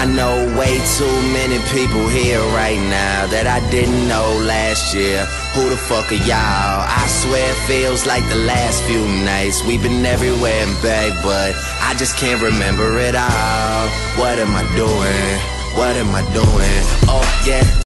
know way too many people here right now that I didn't know last year. Who the fuck are y'all? I swear it feels like the last few nights. We've been everywhere and back, but I just can't remember it all. What am I doing? What am I doing? Oh yeah.